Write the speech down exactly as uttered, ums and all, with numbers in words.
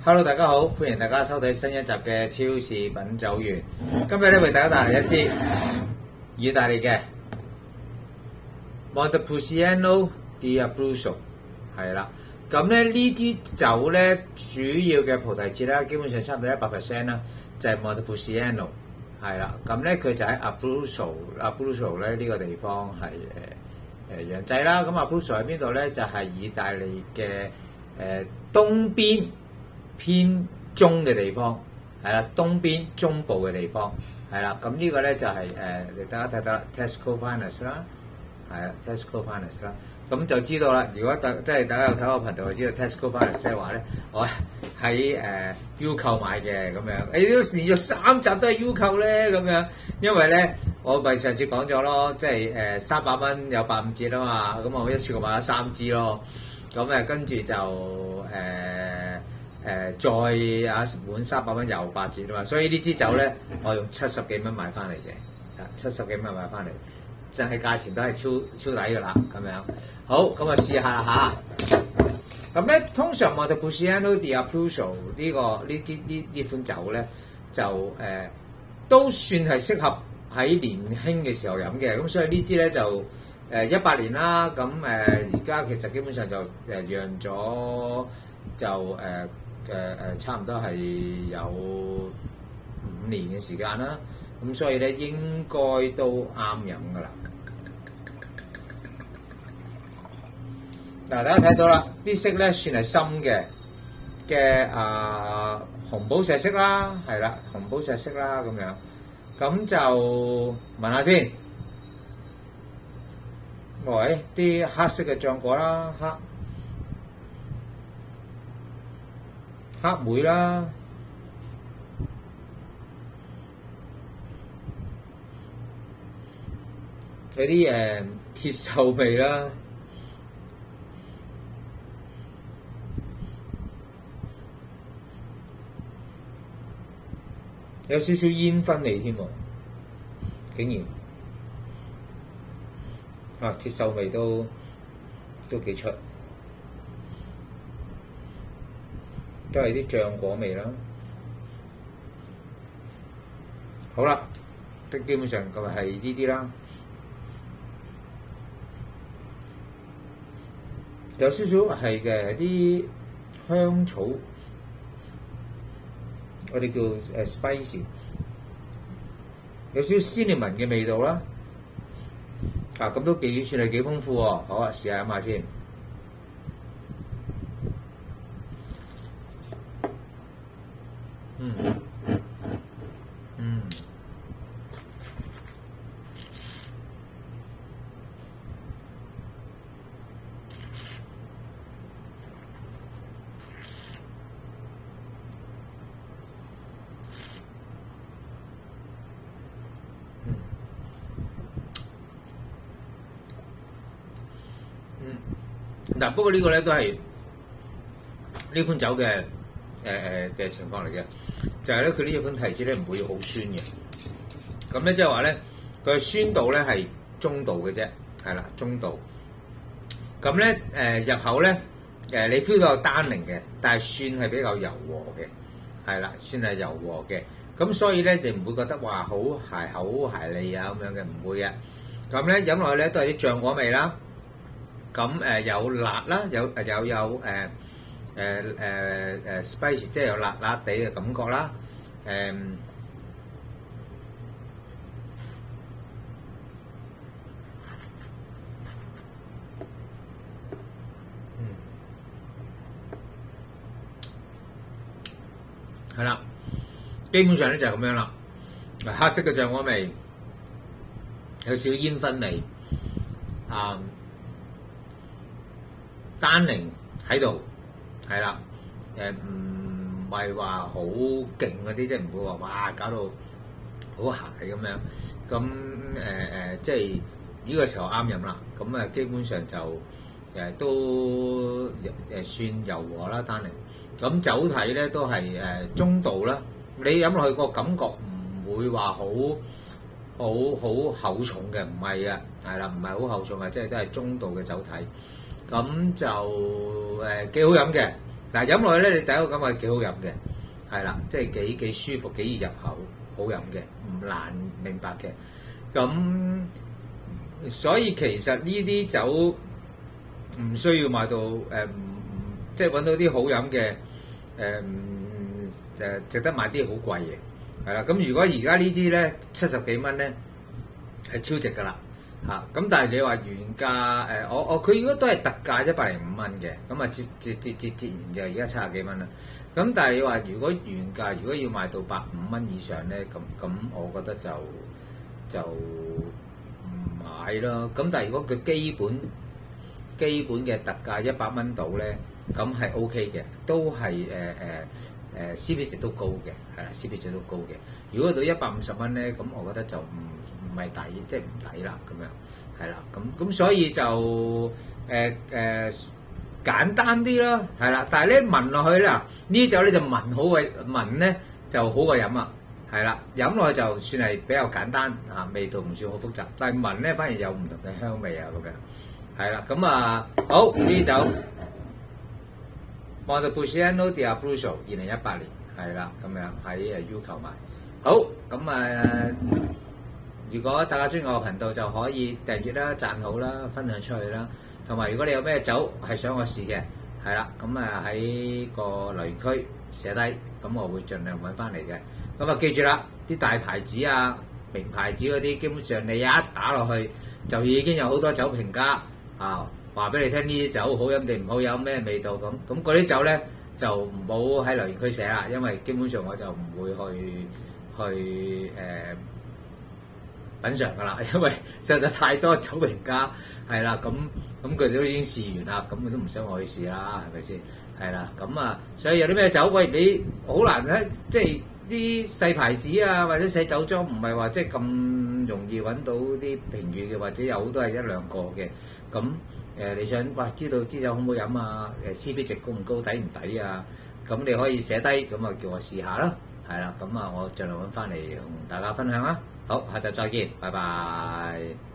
Hello， 大家好，歡迎大家收睇新一集嘅超市品酒員。今日咧為大家帶嚟一支意大利嘅 Montepulciano di Abruzzo， 係啦。咁咧呢支酒咧主要嘅菩提節啦，基本上差唔多一百 percent 啦，就係 Montepulciano， 係啦。咁咧佢就喺 Abruzzo，Abruzzo 咧呢個地方係誒誒釀製啦。咁 Abruzzo 喺邊度咧？就係、是、意大利嘅誒、呃、東邊偏中嘅地方，係啦，東邊中部嘅地方，係啦。咁呢個咧就係、是、誒、呃，大家睇到啦 Tesco Finest 啦，係啦 Tesco Finest 啦。咁就知道啦。如果大即係大家有睇我頻道，就知道 Tesco Finest 即係話咧，我喺誒 U 購買嘅咁樣。誒呢個連續三集都係 U 購咧咁樣，因為咧我咪上次講咗咯，即係誒三百蚊有八五折啊嘛。咁我一次過買咗三支咯。咁誒跟住就誒。呃誒、呃、再啊滿三百蚊又八折啊嘛，所以呢支酒咧，我用七十幾蚊買翻嚟嘅，啊七十幾蚊買翻嚟，真係價錢都係超超抵㗎啦，咁樣。好，咁啊試下啦嚇。咁咧通常 Montepulciano di Abruzzo 呢個呢啲呢呢款酒咧，就誒、呃、都算係適合喺年輕嘅時候飲嘅，咁所以呢支咧就誒一百年啦，咁誒而家其實基本上就誒釀咗就誒。呃嘅誒、呃、差唔多係有五年嘅時間啦，咁所以咧應該都啱飲噶啦。嗱，大家睇到啦，啲色咧算係深嘅嘅啊紅寶石色啦，係啦，紅寶石色啦咁樣。咁就聞下先，喂，啲黑色嘅漿果啦，黑。黑莓啦，有啲誒鐵鏽味啦，有少少煙燻味添喎，竟然啊鐵鏽味都都幾出。都係啲漿果味啦。好啦，都基本上就係呢啲啦。有少少係嘅啲香草，我哋叫誒 spicy， 有少少 cinnamon 嘅味道啦。啊，咁都幾算係幾豐富喎。好啊，試下飲下先。嗯嗯嗯嗱，不過呢個咧都係呢款酒嘅誒誒嘅情況嚟嘅。就係咧，佢呢款提子咧唔會好酸嘅，咁咧即係話咧，佢嘅酸度咧係中度嘅啫，係啦，中度。咁咧誒入口咧誒你 feel 到有單寧嘅，但係算係比較柔和嘅，係啦，算係柔和嘅。咁所以咧你唔會覺得話好鞋口鞋膩啊咁樣嘅，唔會嘅。咁咧飲落去咧都係啲漿果味啦，咁誒有辣啦，有誒有有誒。誒誒誒 spicy 即係有辣辣地嘅感覺啦，誒、嗯，嗯，係啦，基本上咧就係咁樣啦，黑色嘅醬果味，有少少煙燻味，啊、嗯，單寧喺度。係啦，誒唔係話好勁嗰啲，即係唔會話哇搞到好鞋咁樣。咁誒誒，即係呢個時候啱飲啦。咁啊，基本上就誒、呃、都誒算柔和啦，單寧。咁酒體咧都係誒、呃、中度啦。你飲落去個感覺唔會話好好好厚重嘅，唔係啊，係啦，唔係好厚重嘅，即係都係中度嘅酒體。咁就誒幾好飲嘅， 嗱飲落去咧，你第一個感覺幾好飲嘅，係啦，即係幾幾舒服，幾易入口，好飲嘅，唔難明白嘅。咁所以其實呢啲酒唔需要買到誒，唔、呃、即係揾到啲好飲嘅誒誒，值得買啲好貴嘅，係啦。咁如果而家呢支咧七十幾蚊咧係超值㗎啦。嚇咁、啊，但係你話原價誒、呃，我我佢如果都係特價一百零五蚊嘅，咁啊折折折折折完就而家七十幾蚊啦。咁但係你話如果原價如果要賣到百五蚊以上咧，咁咁我覺得就就唔買咯。咁但係如果佢基本基本嘅特價一百蚊到咧，咁係 O K 嘅，都係誒誒誒 C P 值都高嘅，係啦 C P 值都高嘅。如果到一百五十蚊咧，咁我覺得就唔唔係抵，即係唔抵啦咁樣，係啦，咁咁所以就誒誒、呃呃、簡單啲啦，係啦，但係咧聞落去咧，呢酒咧就聞好過聞咧就好過飲啊，係啦，飲落去就算係比較簡單嚇，味道唔算好複雜，但係聞咧反而有唔同嘅香味啊咁樣，係啦，咁啊好呢酒 Montepulciano di Abruzzo 二零一八年係啦，咁樣喺誒 U 購買，好咁啊。如果大家中意我個頻道就可以訂閱啦、讚好啦、分享出去啦，同埋如果你有咩酒係想我試嘅，係啦，咁啊喺個留言區寫低，咁我會盡量揾翻嚟嘅。咁啊記住啦，啲大牌子啊、名牌子嗰啲，基本上你一打落去就已經有好多酒評家啊，話俾你聽呢啲酒好飲定唔好飲，咩味道咁。咁嗰啲酒咧就唔好喺留言區寫啦，因為基本上我就唔會去去誒。呃品嚐㗎啦，因為實在太多酒評家係啦，咁咁佢哋都已經試完啦，咁佢都唔想我去試啦，係咪先？係啦，咁啊，所以有啲咩酒，喂，你好難咧，即係啲細牌子啊，或者細酒莊，唔係話即係咁容易揾到啲評語嘅，或者有好多係一兩個嘅。咁誒、呃，你想哇知道支酒好唔好飲啊？誒 C P 值高唔高，抵唔抵啊？咁你可以寫低，咁啊叫我試下啦，係啦，咁啊我盡量揾翻嚟同大家分享啦。好，下集再見，拜拜。